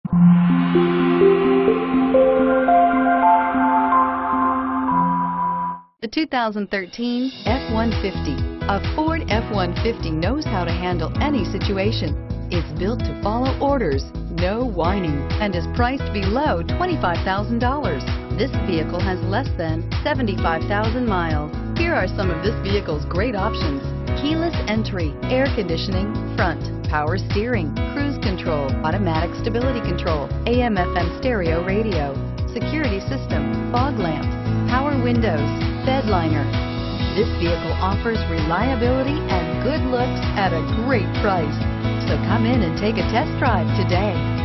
The 2013 F-150. A Ford F-150 knows how to handle any situation. It's built to follow orders, no whining, and is priced below $25,000. This vehicle has less than 75,000 miles. Here are some of this vehicle's great options: keyless entry, air conditioning, front, power steering, cruise control, automatic stability control, AM/FM stereo radio, security system, fog lamps, power windows, bed liner. This vehicle offers reliability and good looks at a great price. So come in and take a test drive today.